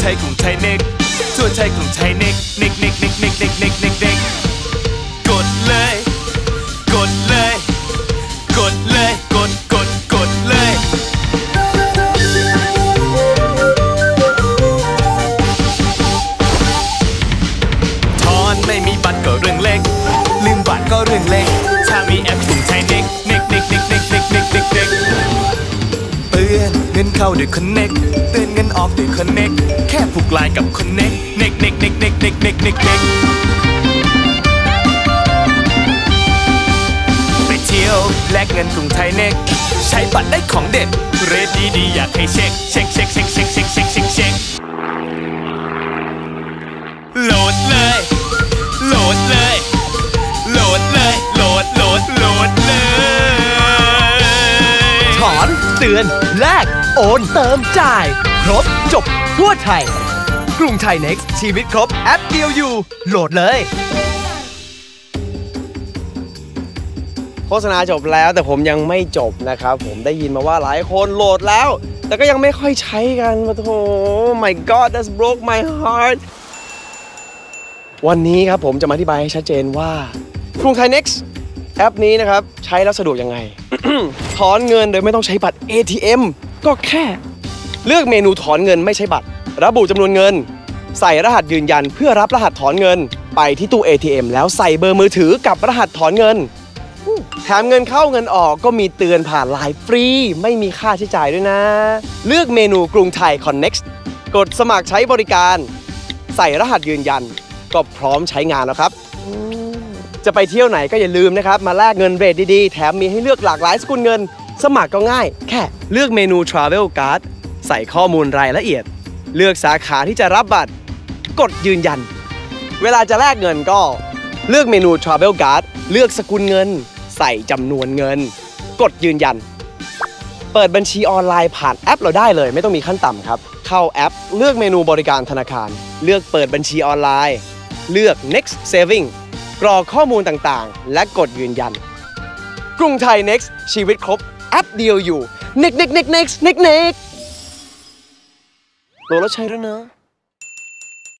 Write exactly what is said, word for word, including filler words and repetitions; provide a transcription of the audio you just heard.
ไทยกรุงไทยเน็กทั่วไทยกรุงไทยเน็กเน็กเน็กเน็กเน็กเน็กเน็กเน็กเน็กกดเลยกดเลยกดเลยกดกดกดเลยถอนไม่มีบัตรก็เรื่องเล็กลืมบัตรก็เรื่องเล็กถ้ามีแอปกรุงไทยเน็กเน็กเน็กเน็กเน็กเน็กเน็กเน็กเน็กเตือนเงินเข้าด้วยคอนเน็กเตือนเงินออกด้วยคอนเน็กแค่ผูกไลน์กับคอนเน็กเน็กเน็กเน็กเน็กเน็กเน็กเน็กเน็กไปเที่ยวแลกเงินกรุงไทยเน็กใช้บัตรได้ของเด็ดเรทดีๆอยากให้เช็คเช็คเช็คเช็คเช็คเช็คเช็คเช็คเช็คโหลดเลยโหลดเลยโหลดเลยโหลดโหลดโหลดเลยถอนเตือนแลกโอนเติมจ่ายครบจบทั่วไทยกรุงไทย Next ชีวิตครบแอปเดียวอยู่โหลดเลยโฆษณาจบแล้วแต่ผมยังไม่จบนะครับผมได้ยินมาว่าหลายคนโหลดแล้วแต่ก็ยังไม่ค่อยใช้กันมาโถ my god that's broke my heart วันนี้ครับผมจะมาอธิบายให้ชัดเจนว่ากรุงไทย Next แอปนี้นะครับใช้แล้วสะดวกยังไง ถอนเงินโดยไม่ต้องใช้บัตร เอ ที เอ็ม ก็แค่เลือกเมนูถอนเงินไม่ใช้บัตรระบุจำนวนเงินใส่รหัสยืนยันเพื่อรับรหัสถอนเงินไปที่ตู้ เอ ที เอ็ม แล้วใส่เบอร์มือถือกับรหัสถอนเงินแถมเงินเข้าเงินออกก็มีเตือนผ่านไลน์ฟรีไม่มีค่าใช้จ่ายด้วยนะเลือกเมนูกรุงไทย Connect กดสมัครใช้บริการใส่รหัสยืนยันก็พร้อมใช้งานแล้วครับจะไปเที่ยวไหนก็อย่าลืมนะครับมาแลกเงินเรทดีๆแถมมีให้เลือกหลากหลายสกุลเงินสมัครก็ง่ายแค่เลือกเมนู Travel Card ใส่ข้อมูลรายละเอียดเลือกสาขาที่จะรับบัตรกดยืนยันเวลาจะแลกเงินก็เลือกเมนู Travel Card เลือกสกุลเงินใส่จำนวนเงินกดยืนยันเปิดบัญชีออนไลน์ผ่านแอปเราได้เลยไม่ต้องมีขั้นต่ำครับเข้าแอปเลือกเมนูบริการธนาคารเลือกเปิดบัญชีออนไลน์เลือก Next Saving กรอกข้อมูลต่างๆและกดยืนยันกรุงไทย Next ชีวิตครบแอปเดียวอยู่ Next Next Next Next Next Next โหลดแล้วใช้ด้วยนะ